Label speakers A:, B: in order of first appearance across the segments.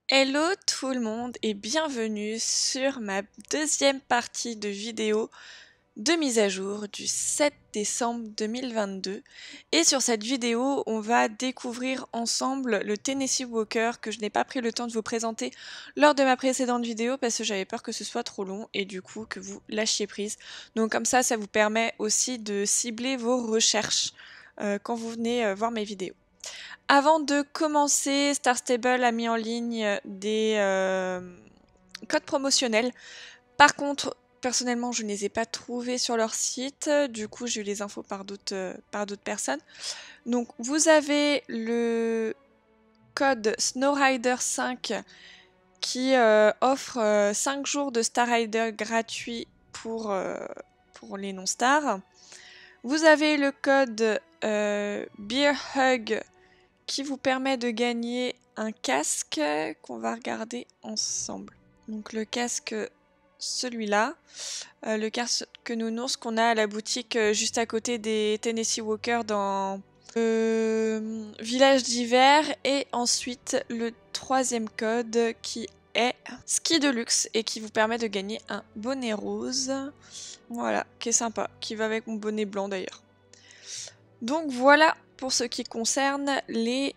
A: Hello tout le monde et bienvenue sur ma deuxième partie de vidéo de mise à jour du 7 décembre 2022. Et sur cette vidéo, on va découvrir ensemble le Tennessee Walker que je n'ai pas pris le temps de vous présenter lors de ma précédente vidéo parce que j'avais peur que ce soit trop long et du coup que vous lâchiez prise. Donc comme ça vous permet aussi de cibler vos recherches quand vous venez voir mes vidéos. Avant de commencer, Star Stable a mis en ligne des codes promotionnels. Par contre, personnellement, je ne les ai pas trouvés sur leur site. Du coup, j'ai eu les infos par d'autres personnes. Donc, vous avez le code SnowRider 5 qui offre 5 jours de Star Rider gratuit pour les non-stars. Vous avez le code Beer Hug qui vous permet de gagner un casque qu'on va regarder ensemble. Donc le casque, celui-là, le casque nounours qu'on a à la boutique juste à côté des Tennessee Walker dans le village d'hiver. Et ensuite le troisième code qui est Ski de luxe et qui vous permet de gagner un bonnet rose. Voilà, qui est sympa, qui va avec mon bonnet blanc d'ailleurs. Donc voilà pour ce qui concerne les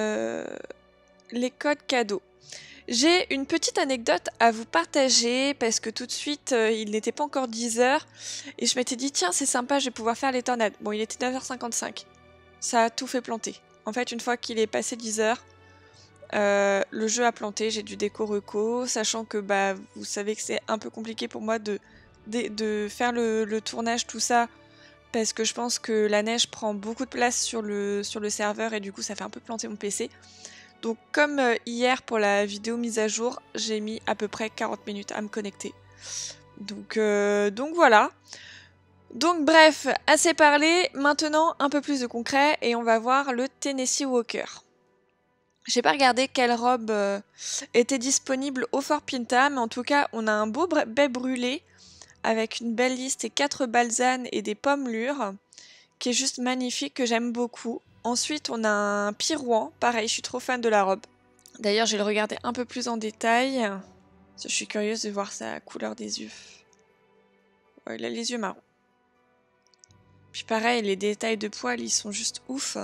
A: codes cadeaux. J'ai une petite anecdote à vous partager parce que tout de suite, il n'était pas encore 10h et je m'étais dit tiens c'est sympa, je vais pouvoir faire les tornades. Bon, il était 9h55. Ça a tout fait planter. En fait, une fois qu'il est passé 10h, le jeu a planté, j'ai dû déco reco, sachant que bah vous savez que c'est un peu compliqué pour moi de faire le tournage, tout ça, parce que je pense que la neige prend beaucoup de place sur le serveur et du coup ça fait un peu planter mon PC. Donc comme hier pour la vidéo mise à jour, j'ai mis à peu près 40 minutes à me connecter. Donc voilà. Donc bref, assez parlé, maintenant un peu plus de concret et on va voir le Tennessee Walker. J'ai pas regardé quelle robe était disponible au Fort Pinta, mais en tout cas on a un beau baie brûlé avec une belle liste et 4 balsanes et des pommes lures, qui est juste magnifique, que j'aime beaucoup. Ensuite, on a un pirouan, pareil, je suis trop fan de la robe. D'ailleurs, je vais le regarder un peu plus en détail, parce que je suis curieuse de voir sa couleur des yeux. Ouais, il a les yeux marrons. Puis pareil, les détails de poils, ils sont juste ouf.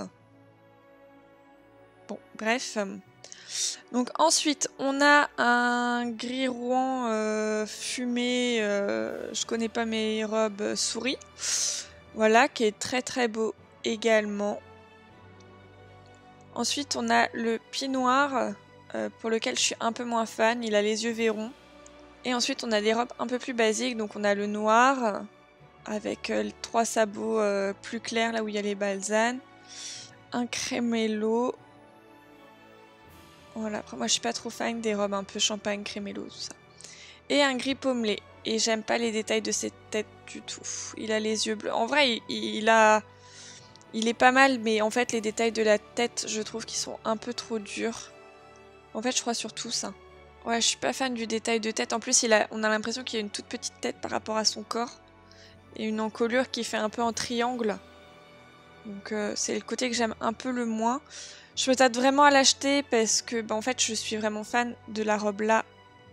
A: Bon, bref. Donc ensuite, on a un gris Rouen fumé, je connais pas mes robes souris. Voilà, qui est très très beau également. Ensuite, on a le pie noir, pour lequel je suis un peu moins fan. Il a les yeux verrons. Et ensuite, on a des robes un peu plus basiques. Donc, on a le noir, avec 3 sabots plus clairs, là où il y a les balsanes. Un crémello. Voilà, après, moi, je suis pas trop fan des robes un peu champagne, crémello, tout ça. Et un gris pommelé. Et j'aime pas les détails de cette tête du tout. Il a les yeux bleus. En vrai, il est pas mal, mais en fait, les détails de la tête, je trouve qu'ils sont un peu trop durs. En fait, je crois surtout ça. Ouais, je suis pas fan du détail de tête. En plus, on a l'impression qu'il a une toute petite tête par rapport à son corps. Et une encolure qui fait un peu en triangle. Donc, c'est le côté que j'aime un peu le moins. Je me tâte vraiment à l'acheter parce que, bah, en fait, je suis vraiment fan de la robe là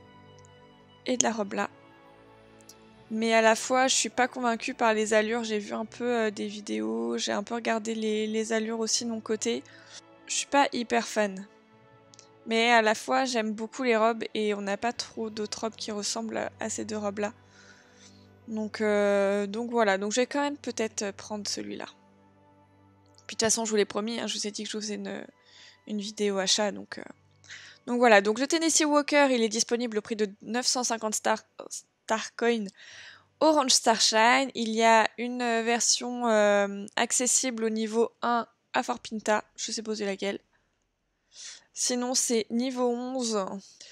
A: et de la robe là. Mais à la fois, je suis pas convaincue par les allures. J'ai vu un peu des vidéos, j'ai un peu regardé les allures aussi de mon côté. Je suis pas hyper fan. Mais à la fois, j'aime beaucoup les robes et on n'a pas trop d'autres robes qui ressemblent à ces deux robes-là. Donc voilà, donc je vais quand même peut-être prendre celui-là. Puis de toute façon, je vous l'ai promis, hein, je vous ai dit que je vous faisais une vidéo achat, donc voilà. Donc le Tennessee Walker, il est disponible au prix de 950 Star Coin Orange Starshine. Il y a une version accessible au niveau 1 à Fort Pinta, je sais pas c'est laquelle. Sinon, c'est niveau 11.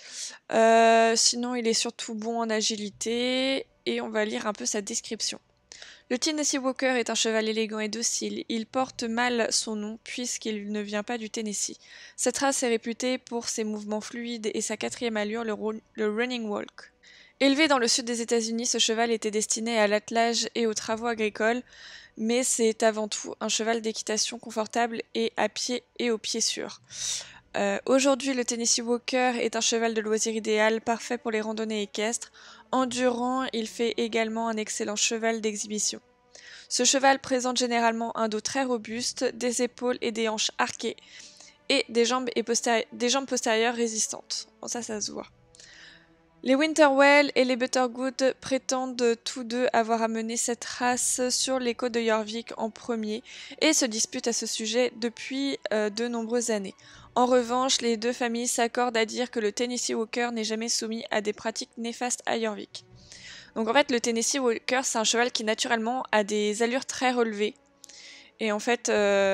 A: Sinon, il est surtout bon en agilité. Et on va lire un peu sa description. Le Tennessee Walker est un cheval élégant et docile. Il porte mal son nom puisqu'il ne vient pas du Tennessee. Cette race est réputée pour ses mouvements fluides et sa quatrième allure, le running walk. Élevé dans le sud des États-Unis, ce cheval était destiné à l'attelage et aux travaux agricoles, mais c'est avant tout un cheval d'équitation confortable et à pied et aux pieds sûrs. Aujourd'hui, le Tennessee Walker est un cheval de loisir idéal, parfait pour les randonnées équestres. Endurant, il fait également un excellent cheval d'exhibition. Ce cheval présente généralement un dos très robuste, des épaules et des hanches arquées, et des jambes postérieures résistantes. Bon, ça se voit. Les Winterwell et les Buttergood prétendent tous deux avoir amené cette race sur les côtes de Jorvik en premier et se disputent à ce sujet depuis de nombreuses années. En revanche, les deux familles s'accordent à dire que le Tennessee Walker n'est jamais soumis à des pratiques néfastes à Jorvik. Donc en fait, le Tennessee Walker, c'est un cheval qui naturellement a des allures très relevées. Et en fait,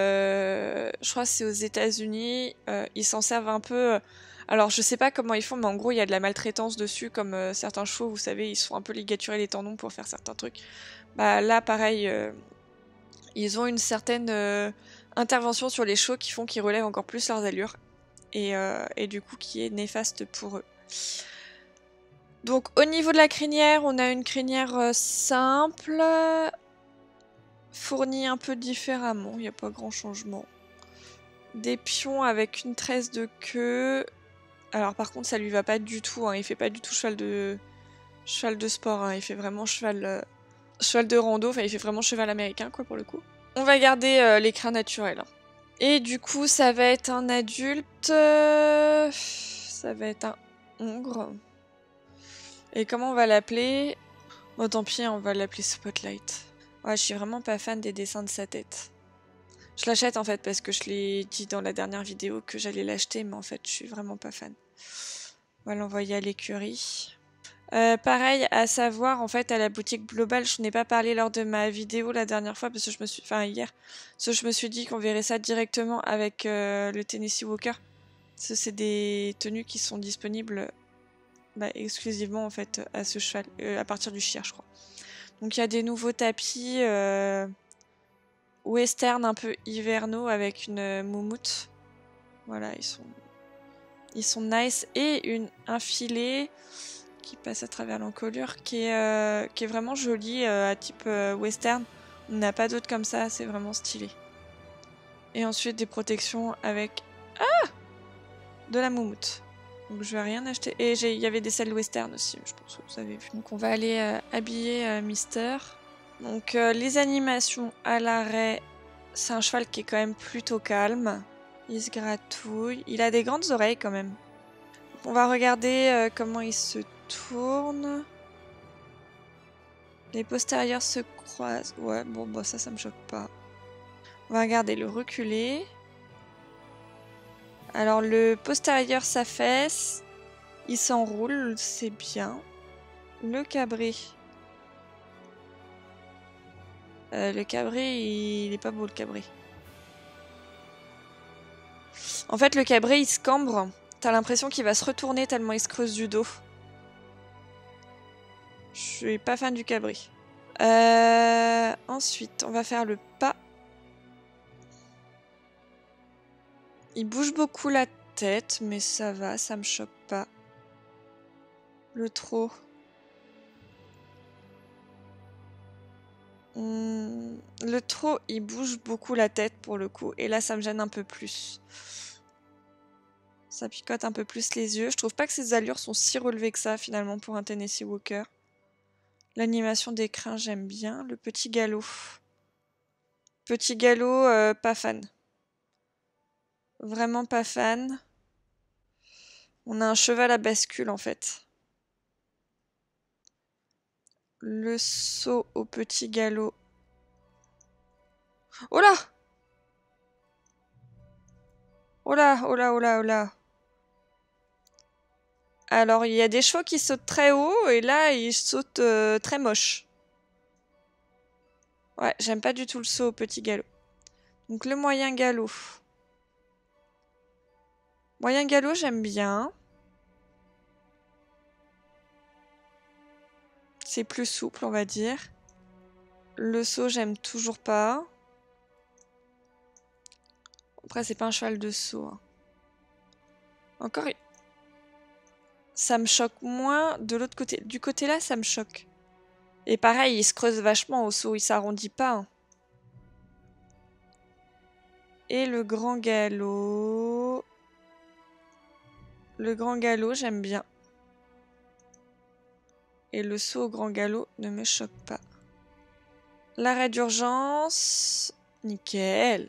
A: je crois que c'est aux États-Unis, ils s'en servent un peu. Alors, je sais pas comment ils font, mais en gros, il y a de la maltraitance dessus, comme certains chevaux, vous savez, ils se font un peu ligaturer les tendons pour faire certains trucs. Bah là, pareil, ils ont une certaine intervention sur les chevaux qui font qu'ils relèvent encore plus leurs allures. Et du coup, qui est néfaste pour eux. Donc, au niveau de la crinière, on a une crinière simple, fournie un peu différemment, il n'y a pas grand changement. Des pions avec une tresse de queue. Alors par contre ça lui va pas du tout, hein. Il fait pas du tout cheval de sport, hein. Il fait vraiment cheval de rando, enfin il fait vraiment cheval américain quoi pour le coup. On va garder les crins naturels. Hein. Et du coup ça va être un adulte, ça va être un hongre. Et comment on va l'appeler? Bon tant pis, on va l'appeler Spotlight. Ouais, je suis vraiment pas fan des dessins de sa tête. Je l'achète en fait parce que je l'ai dit dans la dernière vidéo que j'allais l'acheter, mais en fait je suis vraiment pas fan. On va l'envoyer à l'écurie. Pareil, à savoir, en fait, à la boutique Global, je n'ai pas parlé lors de ma vidéo la dernière fois, parce que hier, parce que je me suis dit qu'on verrait ça directement avec le Tennessee Walker. Parce que c'est des tenues qui sont disponibles exclusivement en fait à ce cheval, à partir du Shire, je crois. Donc il y a des nouveaux tapis western un peu hivernaux avec une moumoute. Voilà, ils sont nice et un filet qui passe à travers l'encolure qui est vraiment joli à type western. On n'a pas d'autres comme ça, c'est vraiment stylé. Et ensuite des protections avec de la moumoute. Donc je vais rien acheter. Et il y avait des selles western aussi, je pense que vous avez vu. Donc on va aller habiller Mister. Donc les animations à l'arrêt, c'est un cheval qui est quand même plutôt calme. Il se gratouille. Il a des grandes oreilles quand même. On va regarder comment il se tourne. Les postérieurs se croisent. Ouais, bon, bah ça me choque pas. On va regarder le reculé. Alors le postérieur s'affaisse. Il s'enroule, c'est bien. Le cabré. Le cabré, il est pas beau le cabré. En fait, le cabré, il se cambre. T'as l'impression qu'il va se retourner tellement il se creuse du dos. Je suis pas fan du cabré. Ensuite, on va faire le pas. Il bouge beaucoup la tête, mais ça va, ça me choque pas. Le trot. Le trot, il bouge beaucoup la tête pour le coup. Et là, ça me gêne un peu plus. Ça picote un peu plus les yeux. Je trouve pas que ses allures sont si relevées que ça, finalement, pour un Tennessee Walker. L'animation des crins, j'aime bien. Le petit galop. Petit galop, pas fan. Vraiment pas fan. On a un cheval à bascule, en fait. Le saut au petit galop. Oh là! Oh là, oh là, oh là, oh là. Alors, il y a des chevaux qui sautent très haut, et là, ils sautent très moche. Ouais, j'aime pas du tout le saut au petit galop. Donc, le moyen galop. Moyen galop, j'aime bien. C'est plus souple, on va dire. Le saut, j'aime toujours pas. Après, c'est pas un cheval de saut. Hein. Encore, ça me choque moins de l'autre côté. Du côté là, ça me choque. Et pareil, il se creuse vachement au saut, il s'arrondit pas. Hein. Et le grand galop. Le grand galop, j'aime bien. Et le saut au grand galop ne me choque pas. L'arrêt d'urgence... Nickel.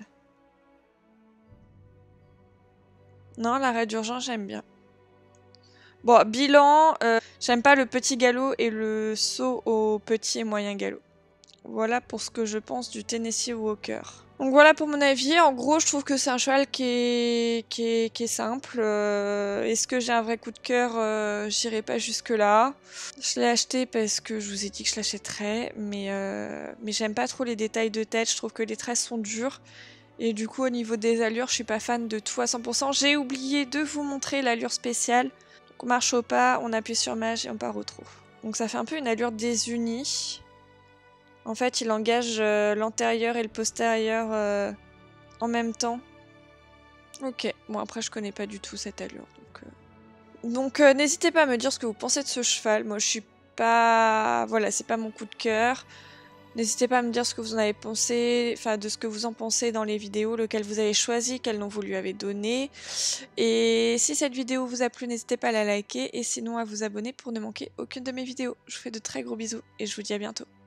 A: Non, l'arrêt d'urgence, j'aime bien. Bon, bilan, j'aime pas le petit galop et le saut au petit et moyen galop. Voilà pour ce que je pense du Tennessee Walker. Donc voilà pour mon avis. En gros, je trouve que c'est un cheval qui est simple. Est-ce que j'ai un vrai coup de cœur? J'irai pas jusque-là. Je l'ai acheté parce que je vous ai dit que je l'achèterais. Mais j'aime pas trop les détails de tête. Je trouve que les tresses sont dures. Et du coup, au niveau des allures, je suis pas fan de tout à 100%. J'ai oublié de vous montrer l'allure spéciale. Donc on marche au pas, on appuie sur mage et on part au trot. Donc ça fait un peu une allure désunie. En fait, il engage l'antérieur et le postérieur en même temps. Ok, bon après je connais pas du tout cette allure. Donc n'hésitez pas à me dire ce que vous pensez de ce cheval. Moi je suis pas... Voilà, c'est pas mon coup de cœur. N'hésitez pas à me dire ce que vous en avez pensé, enfin de ce que vous en pensez dans les vidéos, lequel vous avez choisi, quel nom vous lui avez donné. Et si cette vidéo vous a plu, n'hésitez pas à la liker et sinon à vous abonner pour ne manquer aucune de mes vidéos. Je vous fais de très gros bisous et je vous dis à bientôt.